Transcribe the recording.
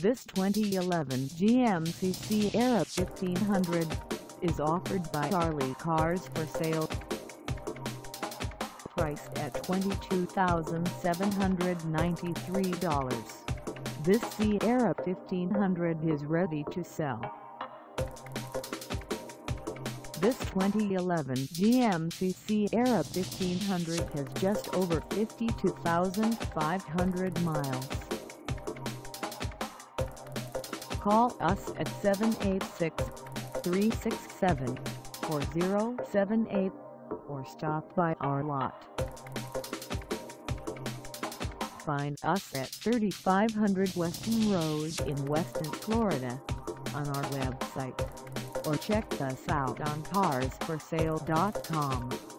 This 2011 GMC Sierra 1500 is offered by Charlie Cars for Sale. Priced at $22,793, this Sierra 1500 is ready to sell. This 2011 GMC Sierra 1500 has just over 52,500 miles. Call us at 786-367-4078 or stop by our lot. Find us at 3500 Weston Road in Weston, Florida on our website, or check us out on carsforsale.com.